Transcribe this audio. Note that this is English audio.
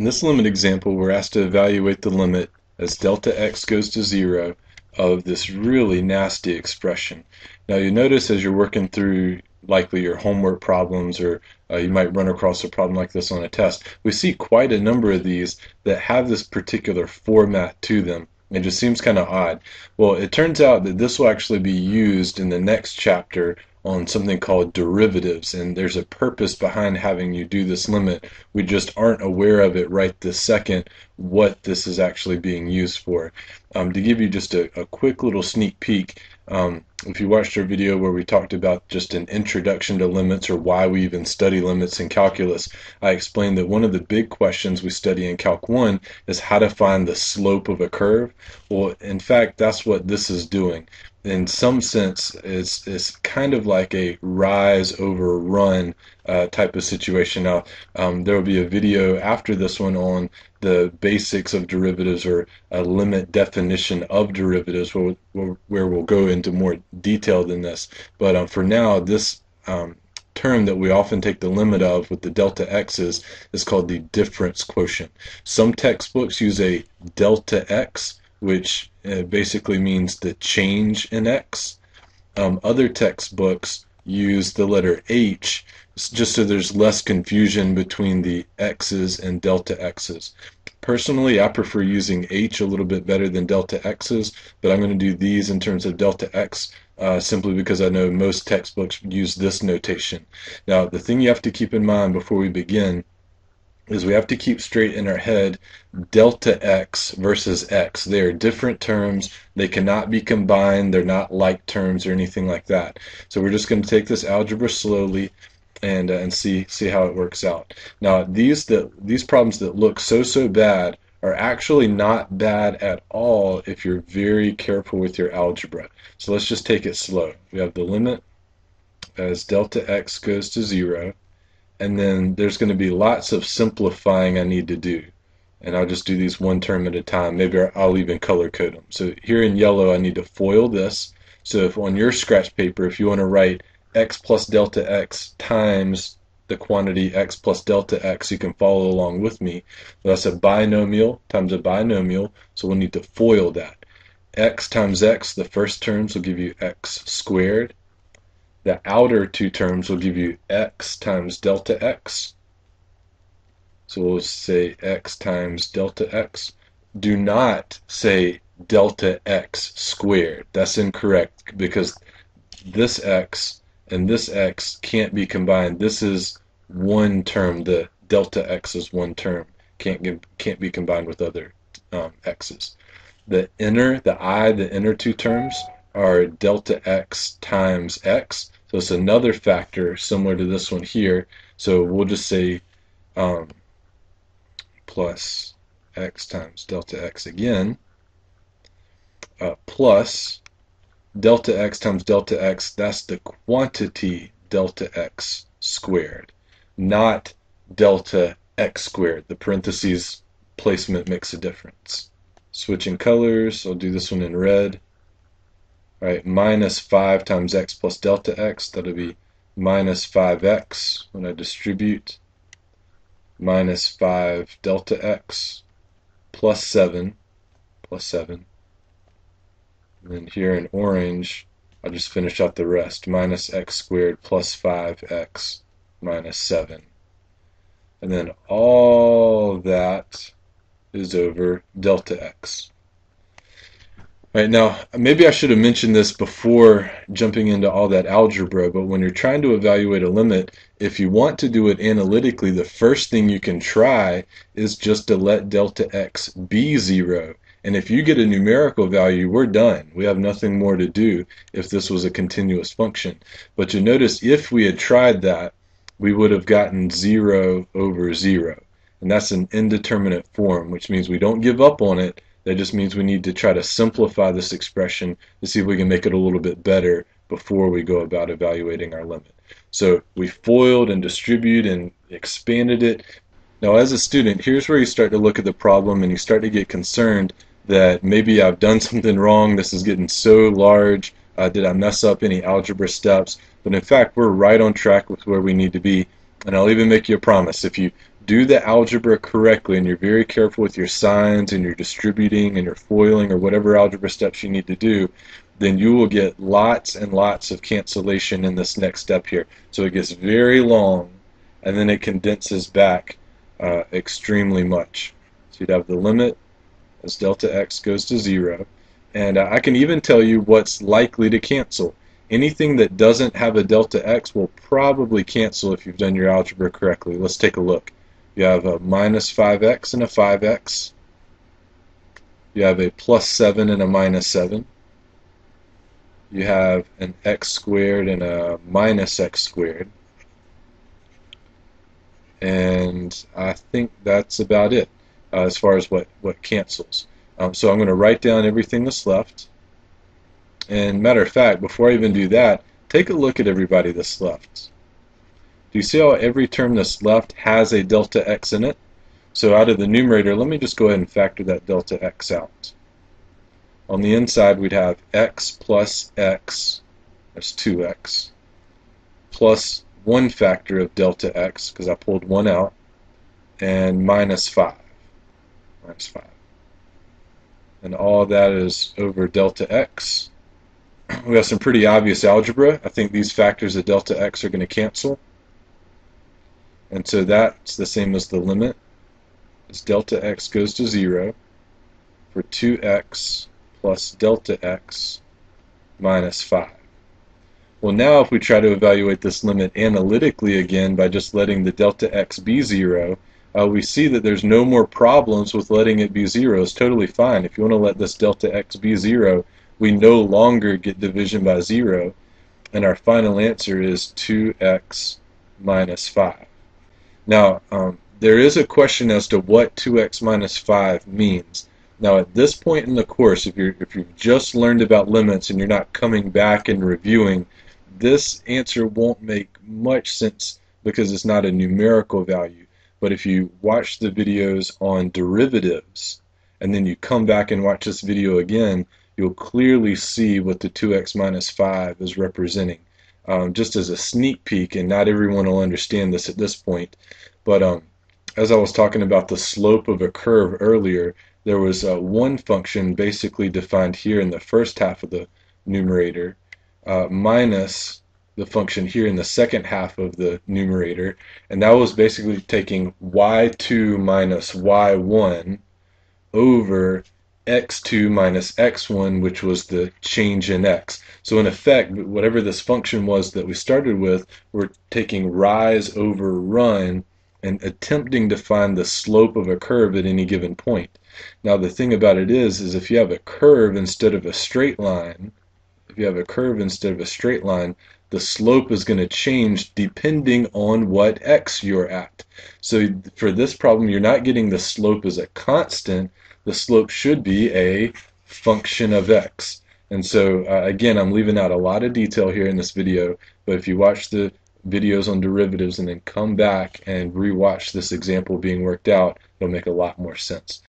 In this limit example, we're asked to evaluate the limit as delta x goes to 0 of this really nasty expression. Now you notice as you're working through likely your homework problems, or you might run across a problem like this on a test, we see quite a number of these that have this particular format to them. It just seems kind of odd. Well, it turns out that this will actually be used in the next chapter on something called derivatives, and there's a purpose behind having you do this limit. We just aren't aware of it right this second, what this is actually being used for. To give you just a quick little sneak peek, if you watched our video where we talked about just an introduction to limits, or why we even study limits in calculus, I explained that one of the big questions we study in Calc 1 is how to find the slope of a curve. Well, in fact, that's what this is doing. In some sense, it's kind of like a rise over run type of situation. Now, there will be a video after this one on the basics of derivatives, or a limit definition of derivatives, where we'll go into more detail than this. But for now, this term that we often take the limit of with the delta x's is called the difference quotient. Some textbooks use a delta x, which basically means the change in x. Other textbooks use the letter h, just so there's less confusion between the x's and delta x's. Personally, I prefer using h a little bit better than delta x's, but I'm going to do these in terms of delta x simply because I know most textbooks use this notation. Now, the thing you have to keep in mind before we begin is we have to keep straight in our head delta x versus x. They are different terms. They cannot be combined. They're not like terms or anything like that. So we're just going to take this algebra slowly and see how it works out. Now, these problems that look so bad are actually not bad at all if you're very careful with your algebra. So let's just take it slow. We have the limit as delta x goes to 0. And then there's going to be lots of simplifying I need to do. And I'll just do these one term at a time. Maybe I'll even color code them. So here in yellow, I need to FOIL this. So if on your scratch paper, if you want to write x plus delta x times the quantity x plus delta x, you can follow along with me. That's a binomial times a binomial, so we'll need to FOIL that. X times x, the first terms will give you x squared. The outer two terms will give you x times delta x. So we'll say x times delta x. Do not say delta x squared. That's incorrect, because this x and this x can't be combined. This is one term. The delta x is one term. Can't be combined with other x's. The inner two terms are delta x times x. So it's another factor similar to this one here. So we'll just say plus x times delta x again, plus delta x times delta x, that's the quantity delta x squared, not delta x squared. The parentheses placement makes a difference. Switching colors, I'll do this one in red. Right, minus 5 times x plus delta x, that'll be minus 5x when I distribute, minus 5 delta x, plus 7. And then here in orange, I'll just finish out the rest, minus x squared plus 5x minus 7. And then all that is over delta x. Right, now, maybe I should have mentioned this before jumping into all that algebra, but when you're trying to evaluate a limit, if you want to do it analytically, the first thing you can try is just to let delta x be 0. And if you get a numerical value, we're done. We have nothing more to do if this was a continuous function. But you notice if we had tried that, we would have gotten 0 over 0. And that's an indeterminate form, which means we don't give up on it. That just means we need to try to simplify this expression to see if we can make it a little bit better before we go about evaluating our limit. So we FOILed and distributed and expanded it. Now, as a student, here's where you start to look at the problem and you start to get concerned that maybe I've done something wrong. This is getting so large. Did I mess up any algebra steps? But in fact, we're right on track with where we need to be. And I'll even make you a promise. If you do the algebra correctly and you're very careful with your signs and your distributing and your foiling or whatever algebra steps you need to do, then you will get lots and lots of cancellation in this next step here. So it gets very long and then it condenses back extremely much. So you'd have the limit as delta x goes to 0. And I can even tell you what's likely to cancel. Anything that doesn't have a delta x will probably cancel if you've done your algebra correctly. Let's take a look. You have a minus 5x and a 5x. You have a plus 7 and a minus 7. You have an x squared and a minus x squared. And I think that's about it as far as what cancels. So I'm going to write down everything that's left. And matter of fact, before I even do that, take a look at everybody that's left. Do you see how every term that's left has a delta x in it? So out of the numerator, let me just go ahead and factor that delta x out. On the inside, we'd have x plus x, that's 2x, plus 1 factor of delta x, because I pulled 1 out, and minus 5. Minus 5. And all that is over delta x. We have some pretty obvious algebra. I think these factors of delta x are going to cancel. And so that's the same as the limit as delta x goes to 0 for 2x plus delta x minus 5. Well, now if we try to evaluate this limit analytically again by just letting the delta x be 0, we see that there's no more problems with letting it be 0. It's totally fine. If you want to let this delta x be 0, we no longer get division by 0, and our final answer is 2x minus 5. Now, there is a question as to what 2x minus 5 means. Now, at this point in the course, if you've just learned about limits and you're not coming back and reviewing, this answer won't make much sense because it's not a numerical value. But if you watch the videos on derivatives and then you come back and watch this video again, you'll clearly see what the 2x minus 5 is representing. Just as a sneak peek, and not everyone will understand this at this point, but as I was talking about the slope of a curve earlier, there was one function basically defined here in the first half of the numerator minus the function here in the second half of the numerator, and that was basically taking y2 minus y1 over x2 minus x1, which was the change in x. So in effect, whatever this function was that we started with, we're taking rise over run and attempting to find the slope of a curve at any given point. Now the thing about it is if you have a curve instead of a straight line, the slope is going to change depending on what x you're at. So for this problem, you're not getting the slope as a constant. The slope should be a function of x. And so again, I'm leaving out a lot of detail here in this video, but if you watch the videos on derivatives and then come back and rewatch this example being worked out, it'll make a lot more sense.